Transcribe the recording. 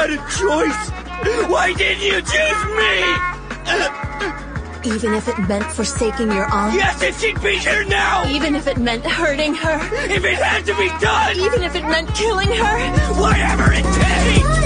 had a choice. Why didn't you choose me? Even if it meant forsaking your aunt? Yes, if she'd be here now! Even if it meant hurting her? If it had to be done! Even if it meant killing her? Whatever it takes!